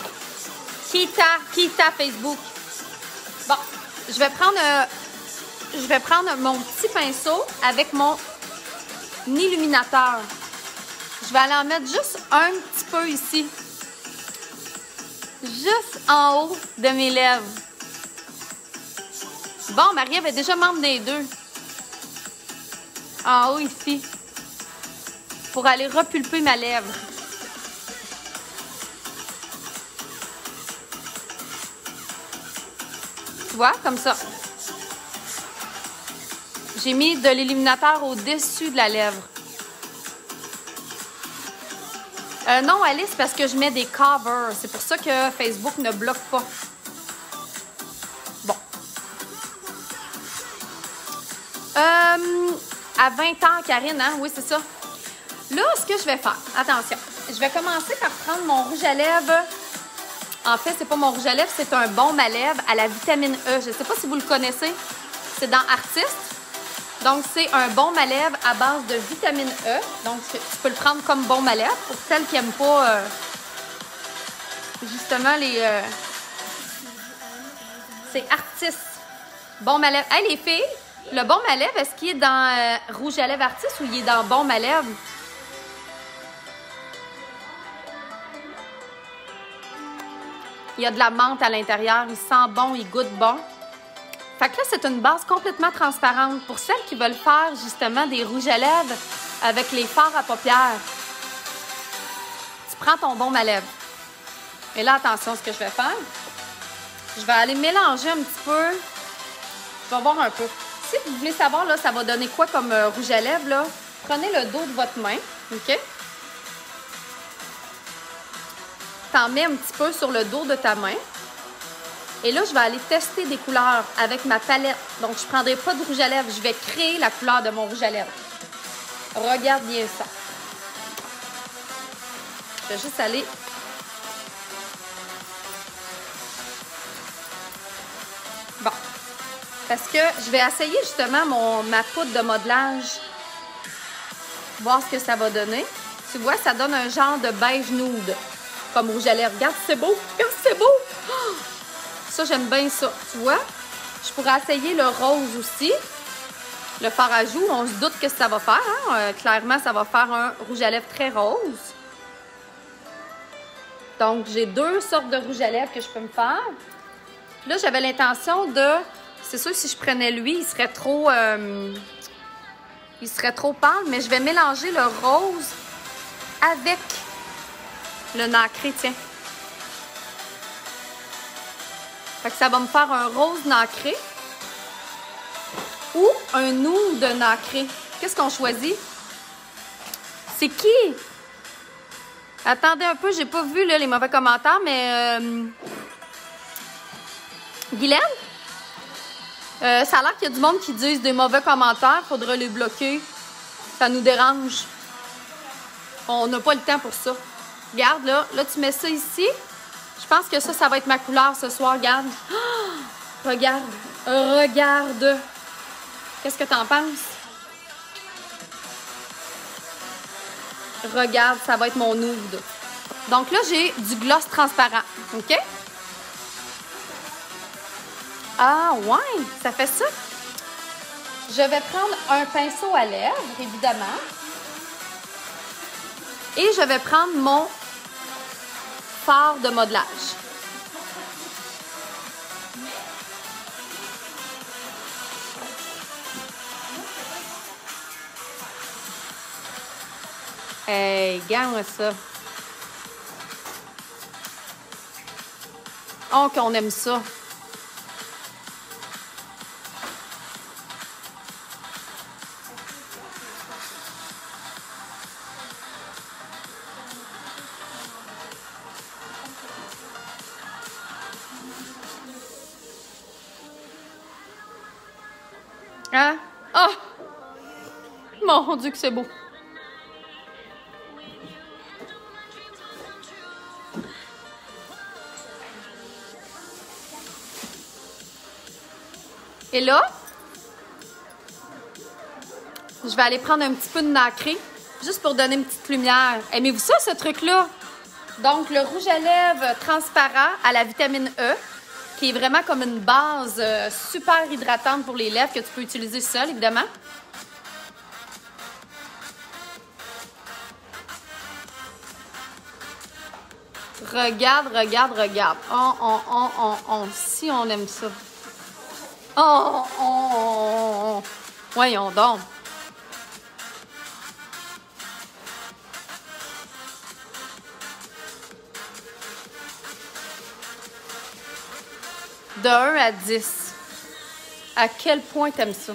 Quitte Facebook. Bon, je vais prendre mon petit pinceau avec mon illuminateur. Je vais aller en mettre juste un petit peu ici. Juste en haut de mes lèvres. Bon, Marie-Ève est déjà membre des deux. En haut ici. Pour aller repulper ma lèvre. Tu vois, comme ça. J'ai mis de l'illuminateur au-dessus de la lèvre. Non, Alice, parce que je mets des covers. C'est pour ça que Facebook ne bloque pas. Bon. À 20 ans, Karine, hein? Oui, c'est ça. Là, ce que je vais faire, attention, je vais commencer par prendre mon rouge à lèvres. En fait, c'est pas mon rouge à lèvres, c'est un baume à lèvres à la vitamine E. Je ne sais pas si vous le connaissez. C'est dans Artiste. Donc, c'est un baume à lèvres à base de vitamine E. Donc, tu peux le prendre comme baume à lèvres. Pour celles qui n'aiment pas, justement, les... c'est Artiste. Baume à lèvres. Hey, les filles, le baume à lèvres, est-ce qu'il est dans rouge à lèvres Artiste ou il est dans baume à lèvres? Il y a de la menthe à l'intérieur. Il sent bon, il goûte bon. Fait que là, c'est une base complètement transparente. Pour celles qui veulent faire, justement, des rouges à lèvres avec les fards à paupières, tu prends ton baume à lèvres. Et là, attention, ce que je vais faire, je vais aller mélanger un petit peu. Je vais voir un peu. Si vous voulez savoir, là, ça va donner quoi comme rouge à lèvres, là, prenez le dos de votre main, OK? T'en mets un petit peu sur le dos de ta main. Et là, je vais aller tester des couleurs avec ma palette. Donc, je ne prendrai pas de rouge à lèvres. Je vais créer la couleur de mon rouge à lèvres. Regarde bien ça. Je vais juste aller... Bon. Parce que je vais essayer justement ma poudre de modelage. Voir ce que ça va donner. Tu vois, ça donne un genre de beige nude. Comme rouge à lèvres. Regarde, c'est beau. Regarde, c'est beau. Oh! Ça, j'aime bien ça. Tu vois? Je pourrais essayer le rose aussi. Le fard à joues, on se doute que ça va faire. Hein? Clairement, ça va faire un rouge à lèvres très rose. Donc, j'ai deux sortes de rouge à lèvres que je peux me faire. Puis là, j'avais l'intention de... C'est sûr, si je prenais lui, il serait trop pâle. Mais je vais mélanger le rose avec le nacré, tiens. Fait que ça va me faire un rose nacré ou un nude nacré. Qu'est-ce qu'on choisit? C'est qui? Attendez un peu, j'ai pas vu là, les mauvais commentaires, mais... Guylaine? Ça a l'air qu'il y a du monde qui disent des mauvais commentaires. Faudrait les bloquer. Ça nous dérange. On n'a pas le temps pour ça. Regarde, là. Là, tu mets ça ici. Je pense que ça va être ma couleur ce soir. Regarde. Oh, regarde. Regarde. Qu'est-ce que t'en penses? Regarde, ça va être mon nude. Donc là, j'ai du gloss transparent. OK? Ah, ouais, ça fait ça. Je vais prendre un pinceau à lèvres, évidemment. Et je vais prendre mon fard de modelage. Hey, regarde-moi ça. Oh, qu'on aime ça. Hein? Oh! Mon Dieu, que c'est beau. Et là, je vais aller prendre un petit peu de nacré, juste pour donner une petite lumière. Aimez-vous ça, ce truc-là? Donc, le rouge à lèvres transparent à la vitamine E, qui est vraiment comme une base super hydratante pour les lèvres que tu peux utiliser seul, évidemment. Regarde, regarde, regarde. Si on aime ça. Voyons donc. De 1 à 10. À quel point t'aimes ça?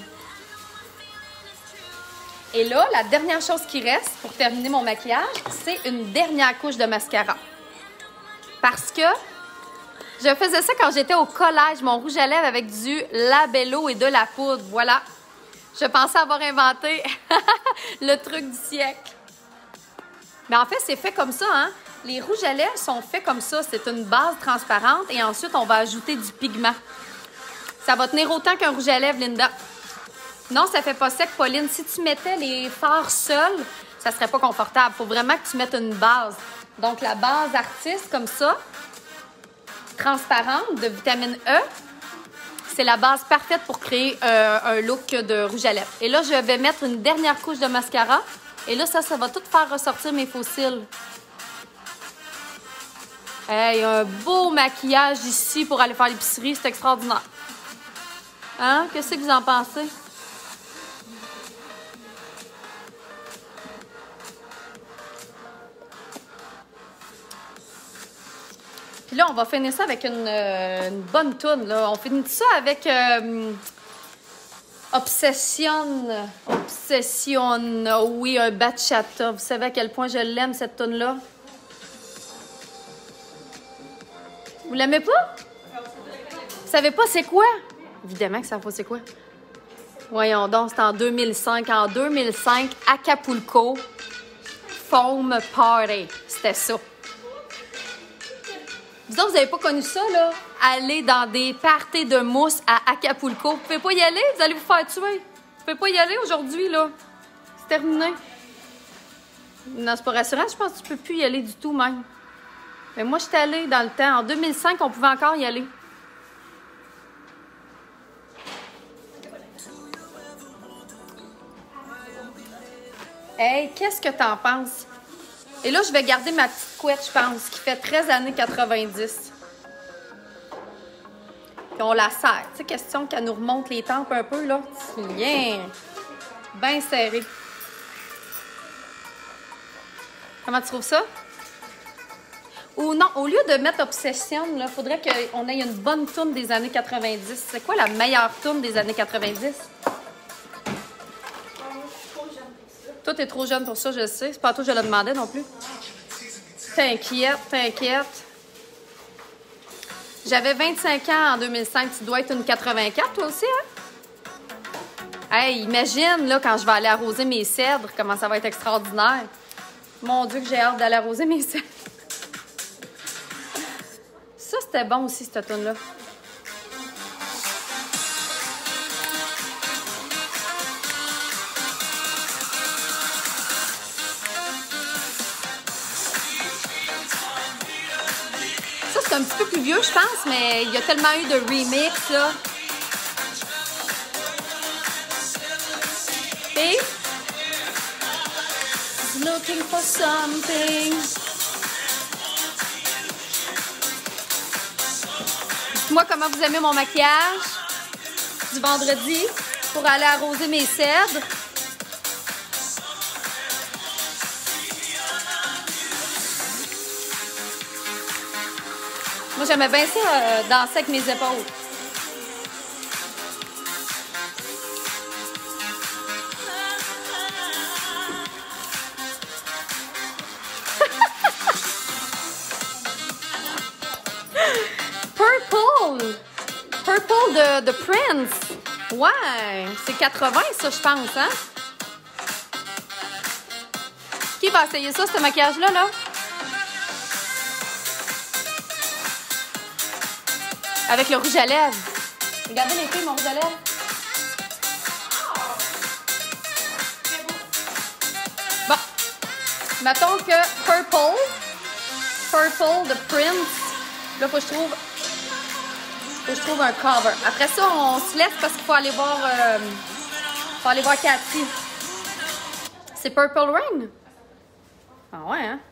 Et là, la dernière chose qui reste pour terminer mon maquillage, c'est une dernière couche de mascara. Parce que je faisais ça quand j'étais au collège, mon rouge à lèvres avec du labello et de la poudre. Voilà. Je pensais avoir inventé le truc du siècle. Mais en fait, c'est fait comme ça, hein? Les rouges à lèvres sont faits comme ça. C'est une base transparente et ensuite, on va ajouter du pigment. Ça va tenir autant qu'un rouge à lèvres, Linda. Non, ça fait pas sec, Pauline. Si tu mettais les fards seuls, ça serait pas confortable. Il faut vraiment que tu mettes une base. Donc, la base artiste, comme ça, transparente, de vitamine E, c'est la base parfaite pour créer un look de rouge à lèvres. Et là, je vais mettre une dernière couche de mascara. Et là, ça va tout faire ressortir mes faux cils. Hey, un beau maquillage ici pour aller faire l'épicerie. C'est extraordinaire. Hein? Qu'est-ce que vous en pensez? Puis là, on va finir ça avec une bonne toune. Là. On finit ça avec Obsession. Oui, un bachata. Vous savez à quel point je l'aime, cette toune-là? Vous l'aimez pas? Vous savez pas c'est quoi? Évidemment que ça savez pas c'est quoi. Voyons donc, c'est en 2005. En 2005, Acapulco, Foam Party. C'était ça. Vous autres, vous n'avez pas connu ça, là? Aller dans des parties de mousse à Acapulco. Vous pouvez pas y aller, vous allez vous faire tuer. Vous pouvez pas y aller aujourd'hui, là. C'est terminé. Non, c'est pas rassurant. Je pense que tu peux plus y aller du tout, même. Mais moi, je suis allée dans le temps. En 2005, on pouvait encore y aller. Hey, qu'est-ce que t'en penses? Et là, je vais garder ma petite couette, je pense, qui fait 13 années 90. Puis on la serre. Tu sais, question qu'elle nous remonte les tempes un peu, là. Bien. Bien serré. Comment tu trouves ça? Ou non, au lieu de mettre Obsession, il faudrait qu'on ait une bonne tourne des années 90. C'est quoi la meilleure tourne des années 90? Toi, t'es trop jeune pour ça, je le sais. C'est pas à toi que je le demandais non plus. T'inquiète, t'inquiète. J'avais 25 ans en 2005. Tu dois être une 84, toi aussi, hein? Hey, imagine, là, quand je vais aller arroser mes cèdres, comment ça va être extraordinaire. Mon Dieu, que j'ai hâte d'aller arroser mes cèdres. Ça, c'était bon aussi, cette toune-là. Ça, c'est un petit peu plus vieux, je pense, mais il y a tellement eu de remix, là. Et... Looking for something. Dites-moi comment vous aimez mon maquillage du vendredi pour aller arroser mes cèdres. Moi, j'aimais bien ça, danser avec mes épaules. Purple! Purple de Prince. Ouais, c'est 80 ça, je pense, hein? Qui va essayer ça, ce maquillage-là, là? Avec le rouge à lèvres. Regardez les filles, mon rouge à lèvres. Bon. Mettons que Purple de Prince. Là, faut que je trouve un cover. Après ça, on se laisse parce qu'il faut aller voir Cathy. C'est Purple Rain? Ah ouais, hein?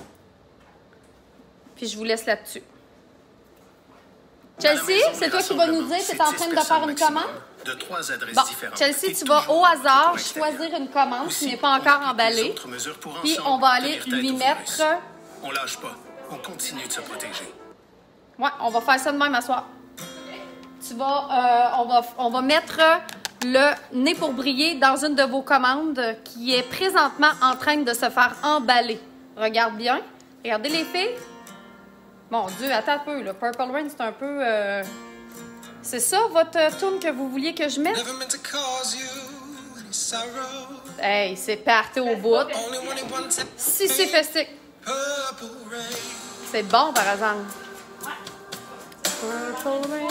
Puis je vous laisse là-dessus. Chelsea, c'est toi qui vas nous dire, tu es en train de faire une commande? Bon, Chelsea, tu vas au hasard choisir une commande qui n'est pas encore emballée. Puis on va aller lui mettre... On lâche pas. On continue de se protéger. Ouais, on va faire ça de même à soir. On va mettre le nez pour briller dans une de vos commandes qui est présentement en train de se faire emballer. Regarde bien. Regardez les filles. Mon Dieu, attends un peu. Là. Purple Rain, c'est un peu... C'est ça, votre tune que vous vouliez que je mette? Hey, c'est parti au bout. Si c'est festif. C'est bon, par exemple. Purple Rain.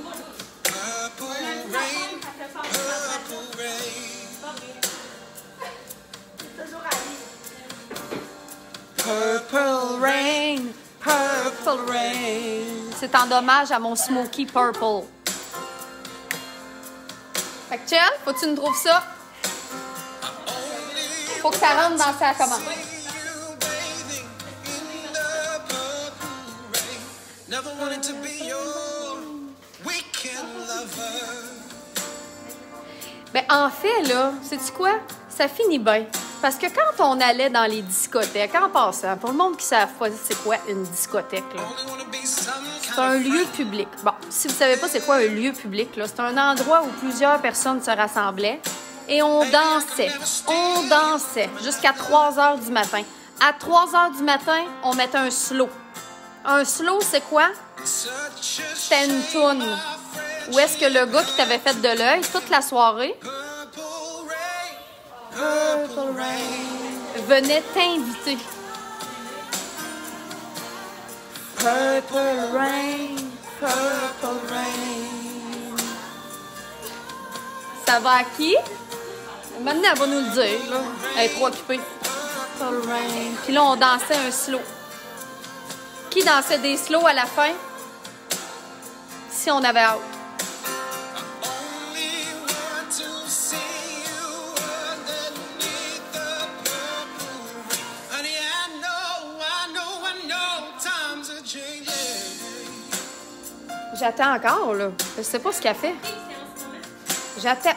Purple Rain, Purple Rain. C'est en hommage à mon Smoky Purple. Fait que Chell, faut que tu nous trouves ça. Faut que ça rentre dans sa commande. Ben, en fait, là, sais-tu quoi? Ça finit bien. Parce que quand on allait dans les discothèques, en passant, pour le monde qui ne savent pas c'est quoi une discothèque, là, c'est un lieu public. Bon, si vous ne savez pas c'est quoi un lieu public, là, c'est un endroit où plusieurs personnes se rassemblaient et on dansait. On dansait jusqu'à 3 heures du matin. À 3 heures du matin, on mettait un slow. Un slow, c'est quoi? C'était une toune. Où est-ce que le gars qui t'avait fait de l'œil toute la soirée venait t'inviter. Purple Rain, Purple Rain. Ça va à qui? Maintenant, elle va nous le dire. Là. Elle est trop occupée. Purple Rain. Puis là, on dansait un slow. Qui dansait des slows à la fin? Si on avait hâte. J'attends encore, là. Je sais pas ce qu'elle fait. J'attends.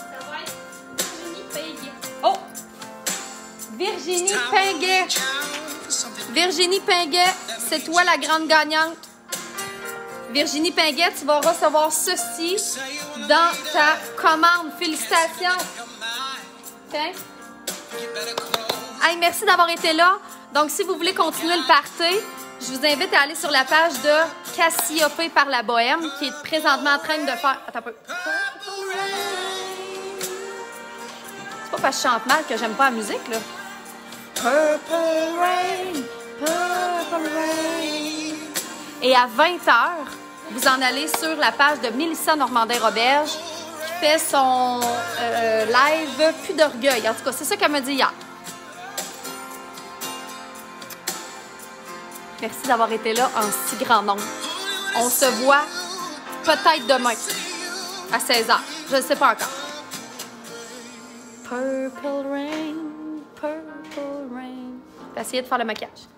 Oh! Virginie Pinguet. Virginie Pinguet, c'est toi la grande gagnante. Virginie Pinguet, tu vas recevoir ceci dans ta commande. Félicitations. Okay. Hey, merci d'avoir été là. Donc, si vous voulez continuer le party, je vous invite à aller sur la page de Cassiope par la Bohème, qui est présentement en train de faire... Attends un peu. C'est pas parce que je chante mal que j'aime pas la musique, là. Purple Rain, Purple Rain. Et à 20h, vous en allez sur la page de Mélissa Normandin-Roberge, qui fait son live Plus d'orgueil. En tout cas, c'est ça qu'elle m'a dit hier. Merci d'avoir été là en si grand nombre. On se voit peut-être demain à 16h. Je ne sais pas encore. Purple Rain, Purple Rain. J'ai essayé de faire le maquillage.